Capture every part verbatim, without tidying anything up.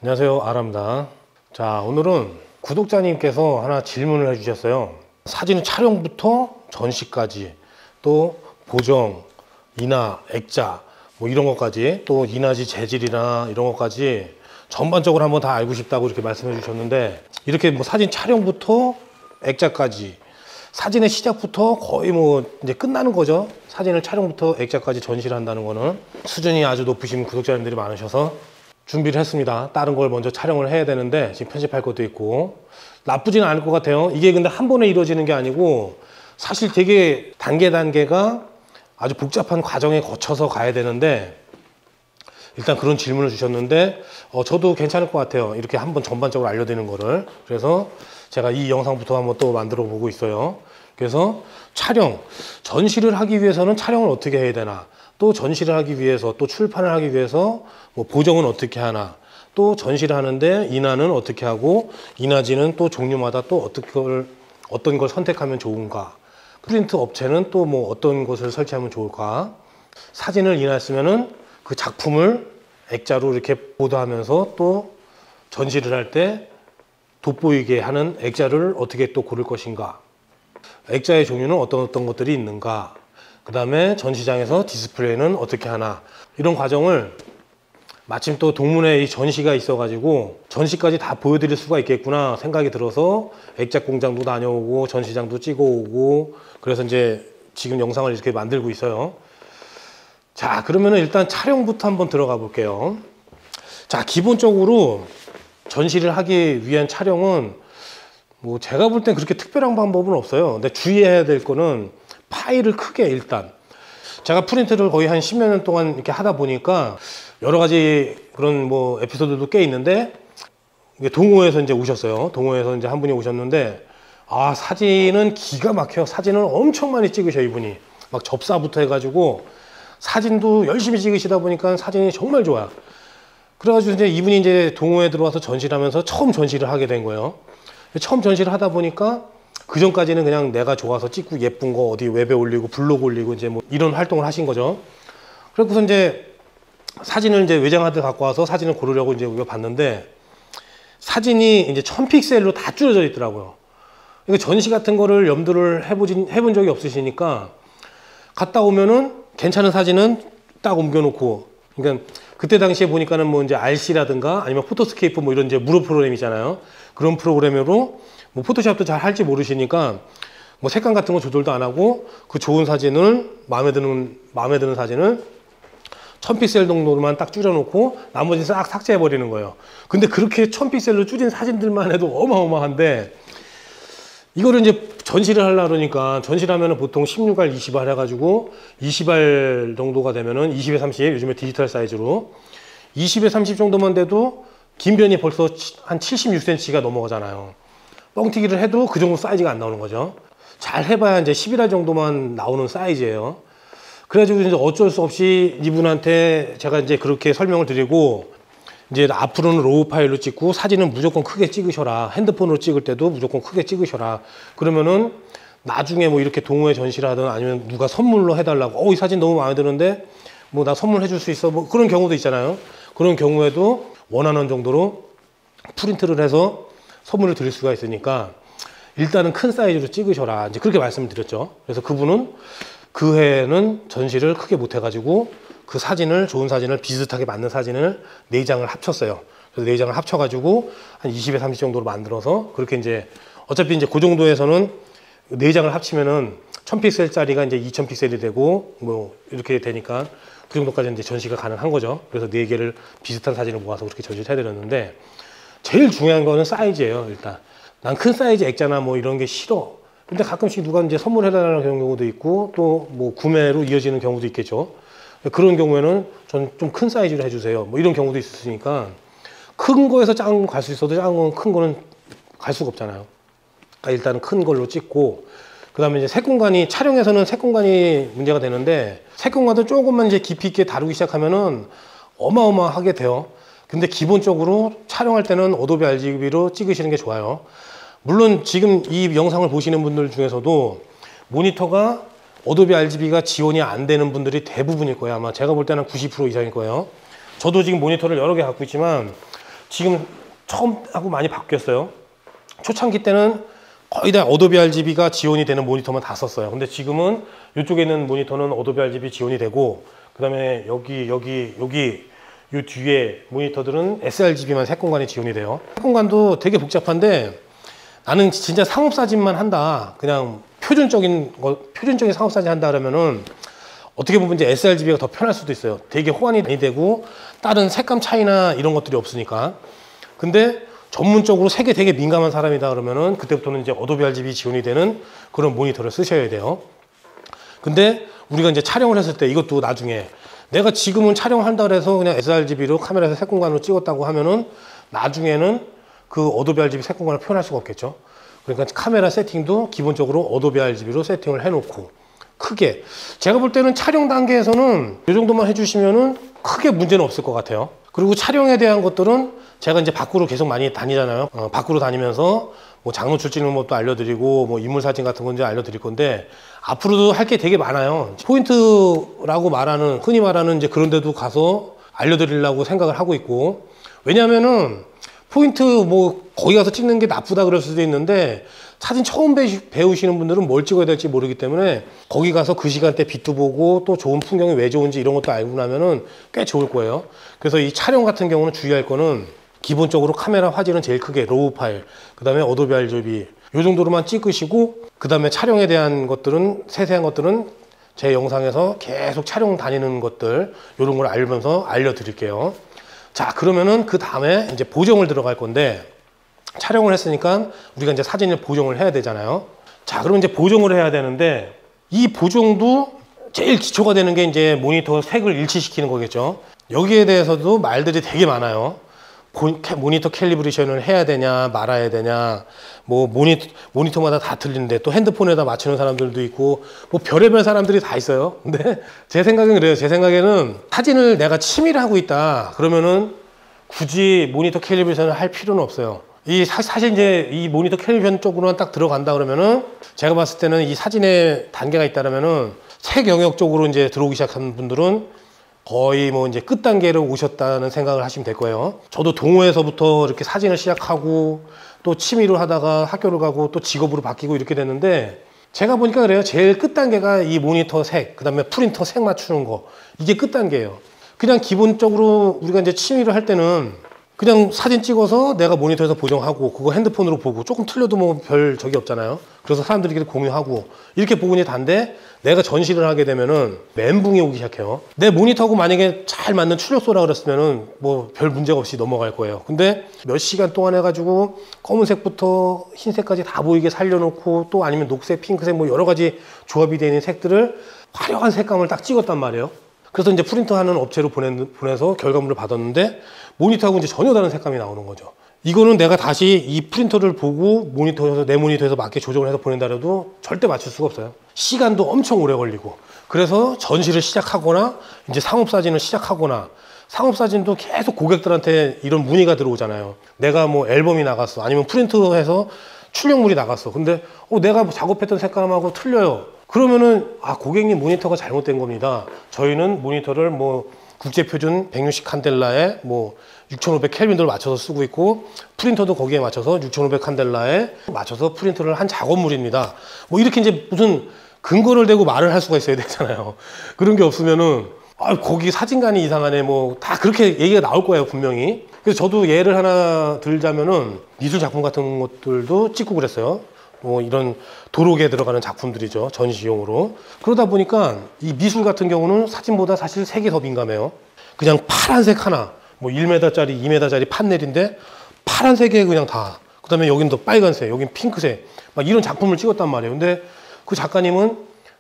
안녕하세요, 아랍니다. 자, 오늘은 구독자님께서 하나 질문을 해주셨어요. 사진 촬영부터 전시까지, 또 보정, 인화, 액자 뭐 이런 것까지, 또 인화지 재질이나 이런 것까지 전반적으로 한번 다 알고 싶다고 이렇게 말씀해 주셨는데, 이렇게 뭐 사진 촬영부터 액자까지, 사진의 시작부터 거의 뭐 이제 끝나는 거죠. 사진을 촬영부터 액자까지 전시를 한다는 거는 수준이 아주 높으신 구독자님들이 많으셔서 준비를 했습니다. 다른 걸 먼저 촬영을 해야 되는데 지금 편집할 것도 있고, 나쁘지는 않을 것 같아요. 이게 근데 한 번에 이루어지는 게 아니고 사실 되게 단계 단계가 아주 복잡한 과정에 거쳐서 가야 되는데, 일단 그런 질문을 주셨는데 어, 저도 괜찮을 것 같아요. 이렇게 한번 전반적으로 알려드리는 거를. 그래서 제가 이 영상부터 한번 또 만들어 보고 있어요. 그래서 촬영, 전시를 하기 위해서는 촬영을 어떻게 해야 되나, 또 전시를 하기 위해서, 또 출판을 하기 위해서 뭐 보정은 어떻게 하나, 또 전시를 하는데 인화는 어떻게 하고, 인화지는 또 종류마다 또 어떻게 걸, 어떤 걸 선택하면 좋은가, 프린트 업체는 또 뭐 어떤 것을 설치하면 좋을까, 사진을 인화했으면은 그 작품을 액자로 이렇게 보도하면서 또 전시를 할 때 돋보이게 하는 액자를 어떻게 또 고를 것인가, 액자의 종류는 어떤 어떤 것들이 있는가, 그 다음에 전시장에서 디스플레이는 어떻게 하나, 이런 과정을 마침 또 동문회 이 전시가 있어 가지고 전시까지 다 보여드릴 수가 있겠구나 생각이 들어서 액자 공장도 다녀오고 전시장도 찍어오고, 그래서 이제 지금 영상을 이렇게 만들고 있어요. 자, 그러면은 일단 촬영부터 한번 들어가 볼게요. 자, 기본적으로 전시를 하기 위한 촬영은 뭐 제가 볼 땐 그렇게 특별한 방법은 없어요. 근데 주의해야 될 거는 파일을 크게, 일단 제가 프린트를 거의 한 십여 년 동안 이렇게 하다 보니까 여러 가지 그런 뭐 에피소드도 꽤 있는데, 동호회에서 이제 오셨어요. 동호회에서 이제 한 분이 오셨는데, 아, 사진은 기가 막혀요. 사진을 엄청 많이 찍으셔요, 이분이. 막 접사부터 해가지고 사진도 열심히 찍으시다 보니까 사진이 정말 좋아요. 그래가지고 이제 이분이 이제 동호회에 들어와서 전시를 하면서 처음 전시를 하게 된 거예요. 처음 전시를 하다 보니까 그 전까지는 그냥 내가 좋아서 찍고 예쁜 거 어디 웹에 올리고 블로그 올리고 이제 뭐 이런 활동을 하신 거죠. 그래서 이제 사진을 이제 외장하드 갖고 와서 사진을 고르려고 이제 우리가 봤는데, 사진이 이제 천 픽셀로 다 줄여져 있더라고요. 그러니까 전시 같은 거를 염두를 해보진, 해본 적이 없으시니까 갔다 오면은 괜찮은 사진은 딱 옮겨놓고, 그러니까 그때 당시에 보니까는 뭐 이제 알씨라든가 아니면 포토스케이프 뭐 이런 이제 무료 프로그램이잖아요. 그런 프로그램으로 뭐 포토샵도 잘 할지 모르시니까 뭐 색감 같은 거 조절도 안 하고 그 좋은 사진을, 마음에 드는 마음에 드는 사진을 천 픽셀 정도로만 딱 줄여놓고 나머지는 싹 삭제해 버리는 거예요. 근데 그렇게 천 픽셀로 줄인 사진들만 해도 어마어마한데, 이거를 이제 전시를 하려고 그러니까, 전시를 하면은 보통 십육 알, 이십 알 해가지고 이십 알 정도가 되면은 이십에 삼십, 요즘에 디지털 사이즈로 이십에 삼십 정도만 돼도 긴 변이 벌써 한 칠십육 센티미터가 넘어가잖아요. 뻥튀기를 해도 그 정도 사이즈가 안 나오는 거죠. 잘 해봐야 이제 십일 알 정도만 나오는 사이즈예요. 그래가지고 이제 어쩔 수 없이 이분한테 제가 이제 그렇게 설명을 드리고, 이제 앞으로는 로우 파일로 찍고 사진은 무조건 크게 찍으셔라. 핸드폰으로 찍을 때도 무조건 크게 찍으셔라. 그러면은 나중에 뭐 이렇게 동호회 전시를 하든 아니면 누가 선물로 해달라고, 어, 이 사진 너무 마음에 드는데 뭐 나 선물해 줄 수 있어, 뭐 그런 경우도 있잖아요. 그런 경우에도 원하는 정도로 프린트를 해서 선물을 드릴 수가 있으니까 일단은 큰 사이즈로 찍으셔라, 이제 그렇게 말씀을 드렸죠. 그래서 그분은 그 해에는 전시를 크게 못 해가지고 그 사진을, 좋은 사진을, 비슷하게 맞는 사진을 네 장을 합쳤어요. 그래서 네 장을 합쳐가지고 한 이십에 삼십 정도로 만들어서, 그렇게 이제 어차피 이제 그 정도에서는 네 장을 합치면은 천 픽셀짜리가 이제 이천 픽셀이 되고 뭐 이렇게 되니까 그 정도까지 이제 전시가 가능한 거죠. 그래서 네 개를 비슷한 사진을 모아서 그렇게 전시를 해드렸는데, 제일 중요한 거는 사이즈예요. 일단 난 큰 사이즈 액자나 뭐 이런 게 싫어. 근데 가끔씩 누가 이제 선물해달라는 경우도 있고 또 뭐 구매로 이어지는 경우도 있겠죠. 그런 경우에는 전 좀 큰 사이즈로 해주세요, 뭐 이런 경우도 있으니까, 큰 거에서 작은 거 갈 수 있어도 작은 건, 큰 거는 갈 수가 없잖아요. 그러니까 일단은 큰 걸로 찍고, 그 다음에 이제 색공간이, 촬영에서는 색공간이 문제가 되는데, 색공간도 조금만 이제 깊이 있게 다루기 시작하면은 어마어마하게 돼요. 근데 기본적으로 촬영할 때는 어도비 알지비로 찍으시는 게 좋아요. 물론 지금 이 영상을 보시는 분들 중에서도 모니터가 어도비 알지비가 지원이 안 되는 분들이 대부분일 거예요. 아마 제가 볼 때는 구십 퍼센트 이상일 거예요. 저도 지금 모니터를 여러 개 갖고 있지만 지금 처음하고 많이 바뀌었어요. 초창기 때는 거의 다 어도비 알지비가 지원이 되는 모니터만 다 썼어요. 근데 지금은 이쪽에 있는 모니터는 어도비 알지비 지원이 되고, 그 다음에 여기 여기 여기 이 뒤에 모니터들은 에스알지비만 색공간이 지원이 돼요. 색공간도 되게 복잡한데 나는 진짜 상업사진만 한다, 그냥 표준적인 거, 표준적인 상업사진 한다 그러면은 어떻게 보면 이제 에스알지비가 더 편할 수도 있어요. 되게 호환이 많이 되고 다른 색감 차이나 이런 것들이 없으니까. 근데 전문적으로 색에 되게 민감한 사람이다 그러면은 그때부터는 이제 어도비 알지비 지원이 되는 그런 모니터를 쓰셔야 돼요. 근데 우리가 이제 촬영을 했을 때 이것도 나중에 내가 지금은 촬영한다 그래서 그냥 에스알지비로 카메라에서 색공간으로 찍었다고 하면은 나중에는 그 어도비 알지비 색공간을 표현할 수가 없겠죠. 그러니까 카메라 세팅도 기본적으로 어도비 알지비로 세팅을 해놓고, 크게 제가 볼 때는 촬영 단계에서는 이 정도만 해주시면은 크게 문제는 없을 것 같아요. 그리고 촬영에 대한 것들은 제가 이제 밖으로 계속 많이 다니잖아요. 어, 밖으로 다니면서 뭐 장로 출진하는 것도 알려드리고 뭐 인물 사진 같은 건 이제 알려드릴 건데, 앞으로도 할 게 되게 많아요. 포인트라고 말하는, 흔히 말하는 이제 그런 데도 가서 알려드리려고 생각을 하고 있고, 왜냐면은 포인트 뭐 거기 가서 찍는 게 나쁘다 그럴 수도 있는데 사진 처음 배우시는 분들은 뭘 찍어야 될지 모르기 때문에 거기 가서 그 시간대 빛도 보고 또 좋은 풍경이 왜 좋은지 이런 것도 알고 나면은 꽤 좋을 거예요. 그래서 이 촬영 같은 경우는 주의할 거는 기본적으로 카메라 화질은 제일 크게 로우 파일, 그 다음에 어도비 알지비 이 정도로만 찍으시고, 그 다음에 촬영에 대한 것들은, 세세한 것들은 제 영상에서 계속 촬영 다니는 것들 이런 걸 알면서 알려드릴게요. 자, 그러면은 그 다음에 이제 보정을 들어갈 건데, 촬영을 했으니까 우리가 이제 사진을 보정을 해야 되잖아요. 자, 그럼 이제 보정을 해야 되는데, 이 보정도 제일 기초가 되는 게 이제 모니터 색을 일치시키는 거겠죠. 여기에 대해서도 말들이 되게 많아요. 모니터 캘리브레이션을 해야 되냐 말아야 되냐, 뭐 모니터, 모니터마다 다 틀리는데 또 핸드폰에다 맞추는 사람들도 있고 뭐 별의별 사람들이 다 있어요. 근데 제 생각엔 그래요. 제 생각에는 사진을 내가 취미를 하고 있다 그러면은 굳이 모니터 캘리브레이션을 할 필요는 없어요. 이 사, 사실 이제 이 모니터 캘리브레이션 쪽으로만 딱 들어간다 그러면은 제가 봤을 때는 이 사진에 단계가 있다면은 색 영역 쪽으로 이제 들어오기 시작한 분들은 거의 뭐 이제 끝 단계로 오셨다는 생각을 하시면 될 거예요. 저도 동호회에서부터 이렇게 사진을 시작하고 또 취미로 하다가 학교를 가고 또 직업으로 바뀌고 이렇게 됐는데, 제가 보니까 그래요. 제일 끝 단계가 이 모니터 색, 그 다음에 프린터 색 맞추는 거, 이게 끝 단계예요. 그냥 기본적으로 우리가 이제 취미를 할 때는 그냥 사진 찍어서 내가 모니터에서 보정하고 그거 핸드폰으로 보고 조금 틀려도 뭐 별 적이 없잖아요. 그래서 사람들끼리 공유하고 이렇게 보고 이제 단데, 내가 전시를 하게 되면은 멘붕이 오기 시작해요. 내 모니터하고 만약에 잘 맞는 출력소라 그랬으면은 뭐 별 문제가 없이 넘어갈 거예요. 근데 몇 시간 동안 해가지고 검은색부터 흰색까지 다 보이게 살려놓고 또 아니면 녹색, 핑크색 뭐 여러 가지 조합이 되어 있는 색들을 화려한 색감을 딱 찍었단 말이에요. 그래서 이제 프린터 하는 업체로 보내, 보내서 결과물을 받았는데 모니터하고 이제 전혀 다른 색감이 나오는 거죠. 이거는 내가 다시 이 프린터를 보고 모니터에서, 내 모니터에서 맞게 조정을 해서 보낸다 해도 절대 맞출 수가 없어요. 시간도 엄청 오래 걸리고. 그래서 전시를 시작하거나 이제 상업사진을 시작하거나, 상업사진도 계속 고객들한테 이런 문의가 들어오잖아요. 내가 뭐 앨범이 나갔어, 아니면 프린터해서 출력물이 나갔어. 근데 어, 내가 작업했던 색감하고 틀려요. 그러면은 아, 고객님 모니터가 잘못된 겁니다. 저희는 모니터를 뭐 국제표준 백육십 칸델라에 뭐 육천오백 켈빈도를 맞춰서 쓰고 있고, 프린터도 거기에 맞춰서 육천오백 칸델라에 맞춰서 프린터를 한 작업물입니다. 뭐 이렇게 이제 무슨 근거를 대고 말을 할 수가 있어야 되잖아요. 그런 게 없으면은 아, 거기 사진관이 이상하네 뭐 다 그렇게 얘기가 나올 거예요, 분명히. 그래서 저도 예를 하나 들자면은 미술 작품 같은 것들도 찍고 그랬어요. 뭐 이런 도록에 들어가는 작품들이죠, 전시용으로. 그러다 보니까 이 미술 같은 경우는 사진보다 사실 색이 더 민감해요. 그냥 파란색 하나, 뭐 일 미터짜리, 이 미터짜리 판넬인데 파란색에 그냥 다, 그 다음에 여긴 또 빨간색, 여긴 핑크색, 막 이런 작품을 찍었단 말이에요. 근데 그 작가님은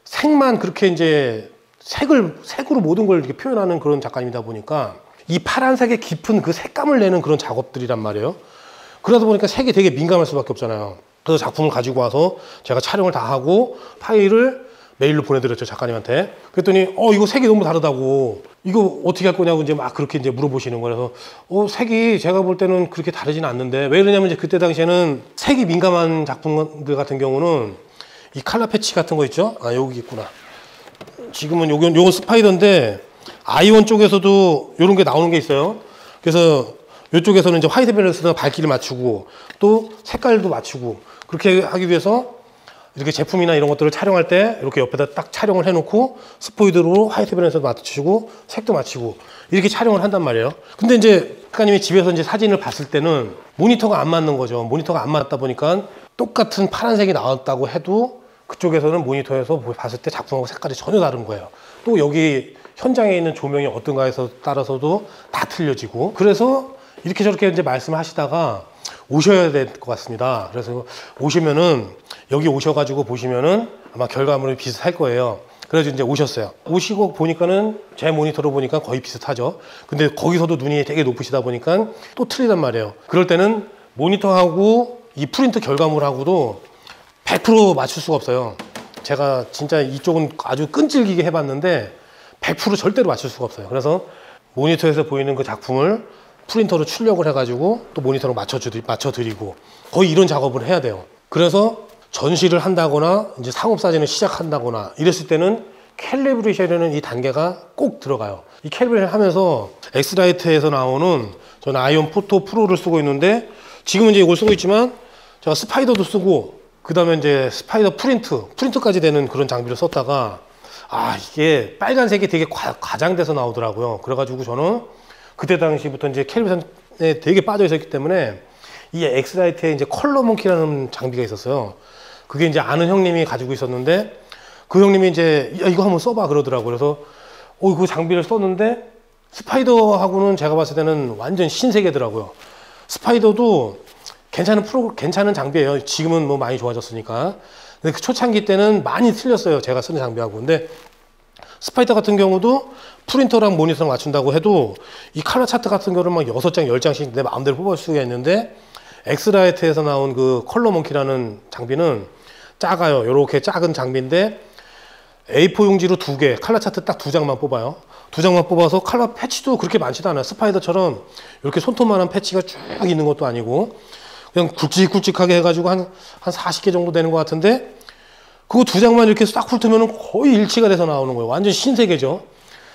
색만 그렇게 이제 색을, 색으로 모든 걸 이렇게 표현하는 그런 작가님이다 보니까 이 파란색의 깊은 그 색감을 내는 그런 작업들이란 말이에요. 그러다 보니까 색이 되게 민감할 수밖에 없잖아요. 그래서 작품을 가지고 와서 제가 촬영을 다 하고 파일을 메일로 보내드렸죠, 작가님한테. 그랬더니 어 이거 색이 너무 다르다고, 이거 어떻게 할 거냐고 이제 막 그렇게 이제 물어보시는 거라서 어 색이 제가 볼 때는 그렇게 다르지는 않는데, 왜 그러냐면 이제 그때 당시에는 색이 민감한 작품들 같은 경우는 이 칼라 패치 같은 거 있죠? 아 여기 있구나. 지금은 요건 요건 스파이더인데 아이원 쪽에서도 이런 게 나오는 게 있어요. 그래서 이쪽에서는 이제 화이트 밸런스나 밝기를 맞추고 또 색깔도 맞추고 그렇게 하기 위해서 이렇게 제품이나 이런 것들을 촬영할 때 이렇게 옆에다 딱 촬영을 해놓고 스포이드로 화이트 밸런스도 맞추고 색도 맞추고 이렇게 촬영을 한단 말이에요. 근데 이제 작가님이 집에서 이제 사진을 봤을 때는 모니터가 안 맞는 거죠. 모니터가 안 맞다 보니까 똑같은 파란색이 나왔다고 해도 그쪽에서는 모니터에서 봤을 때 작품하고 색깔이 전혀 다른 거예요. 또 여기 현장에 있는 조명이 어떤가에서 따라서도 다 틀려지고 그래서 이렇게 저렇게 이제 말씀하시다가 오셔야 될 것 같습니다. 그래서 오시면은 여기 오셔가지고 보시면은 아마 결과물이 비슷할 거예요. 그래서 이제 오셨어요. 오시고 보니까는 제 모니터로 보니까 거의 비슷하죠. 근데 거기서도 눈이 되게 높으시다 보니까 또 틀리단 말이에요. 그럴 때는 모니터하고 이 프린트 결과물하고도 백 퍼센트 맞출 수가 없어요. 제가 진짜 이쪽은 아주 끈질기게 해봤는데 백 퍼센트 절대로 맞출 수가 없어요. 그래서 모니터에서 보이는 그 작품을 프린터로 출력을 해가지고 또 모니터로 맞춰드리, 맞춰드리고 거의 이런 작업을 해야 돼요. 그래서 전시를 한다거나 이제 상업사진을 시작한다거나 이랬을 때는 캘리브레이션이라는 이 단계가 꼭 들어가요. 이 캘리브레이션 하면서 엑스라이트에서 나오는 저는 아이온 포토 프로를 쓰고 있는데 지금은 이제 이걸 쓰고 있지만 제가 스파이더도 쓰고 그 다음에 이제 스파이더 프린트, 프린트까지 되는 그런 장비를 썼다가 아 이게 빨간색이 되게 과, 과장돼서 나오더라고요. 그래가지고 저는 그때 당시부터 이제 캘리브레이션에 되게 빠져 있었기 때문에 이 엑스라이트에 이제 컬러 몽키라는 장비가 있었어요. 그게 이제 아는 형님이 가지고 있었는데 그 형님이 이제 야, 이거 한번 써봐 그러더라고요. 그래서 어, 그 장비를 썼는데 스파이더하고는 제가 봤을 때는 완전 신세계더라고요. 스파이더도 괜찮은 프로, 괜찮은 장비예요. 지금은 뭐 많이 좋아졌으니까. 근데 그 초창기 때는 많이 틀렸어요. 제가 쓰는 장비하고. 근데 스파이더 같은 경우도 프린터랑 모니터랑 맞춘다고 해도 이 컬러 차트 같은 경우는 막 여섯 장, 열 장씩 내 마음대로 뽑을 수가 있는데 엑스라이트에서 나온 그 컬러 몽키라는 장비는 작아요. 이렇게 작은 장비인데 에이 사 용지로 두 개, 컬러 차트 딱 두 장만 뽑아요. 두 장만 뽑아서 컬러 패치도 그렇게 많지도 않아요. 스파이더처럼 이렇게 손톱만한 패치가 쭉 있는 것도 아니고 그냥 굵직굵직하게 해가지고 한, 한 사십 개 정도 되는 것 같은데 그거 두 장만 이렇게 싹 훑으면 거의 일치가 돼서 나오는 거예요. 완전 신세계죠.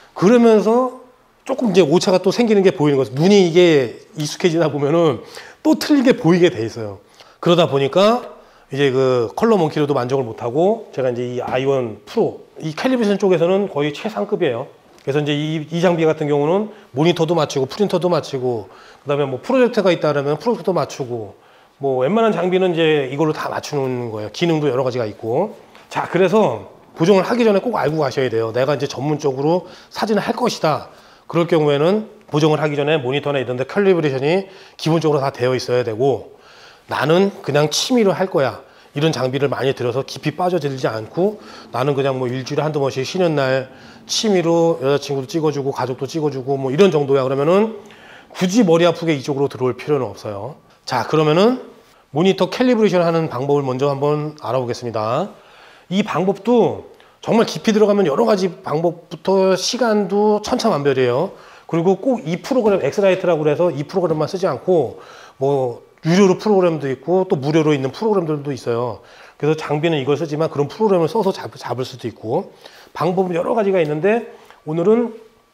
그러면서 조금 이제 오차가 또 생기는 게 보이는 거죠. 눈이 이게 익숙해지다 보면은 또 틀리게 보이게 돼 있어요. 그러다 보니까 이제 그 컬러 몽키로도 만족을 못하고 제가 이제 이 아이온 프로, 이 캘리브레이션 쪽에서는 거의 최상급이에요. 그래서 이제 이, 이 장비 같은 경우는 모니터도 맞추고 프린터도 맞추고 그 다음에 뭐 프로젝터가 있다면 프로젝터도 맞추고 뭐 웬만한 장비는 이제 이걸로 다 맞추는 거예요. 기능도 여러 가지가 있고. 자, 그래서 보정을 하기 전에 꼭 알고 가셔야 돼요. 내가 이제 전문적으로 사진을 할 것이다. 그럴 경우에는 보정을 하기 전에 모니터나 이런 데 캘리브레이션이 기본적으로 다 되어 있어야 되고 나는 그냥 취미로 할 거야. 이런 장비를 많이 들여서 깊이 빠져들지 않고 나는 그냥 뭐 일주일에 한두 번씩 쉬는 날 취미로 여자친구도 찍어주고 가족도 찍어주고 뭐 이런 정도야. 그러면은 굳이 머리 아프게 이쪽으로 들어올 필요는 없어요. 자, 그러면은 모니터 캘리브레이션 하는 방법을 먼저 한번 알아보겠습니다. 이 방법도 정말 깊이 들어가면 여러 가지 방법부터 시간도 천차만별이에요. 그리고 꼭 이 프로그램, 엑스라이트라고 그래서 이 프로그램만 쓰지 않고 뭐 유료로 프로그램도 있고 또 무료로 있는 프로그램들도 있어요. 그래서 장비는 이걸 쓰지만 그런 프로그램을 써서 잡, 잡을 수도 있고 방법은 여러 가지가 있는데 오늘은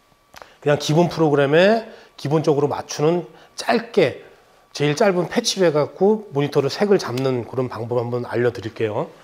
그냥 기본 프로그램에 기본적으로 맞추는 짧게 제일 짧은 패치로 해갖고 모니터를 색을 잡는 그런 방법 한번 알려드릴게요.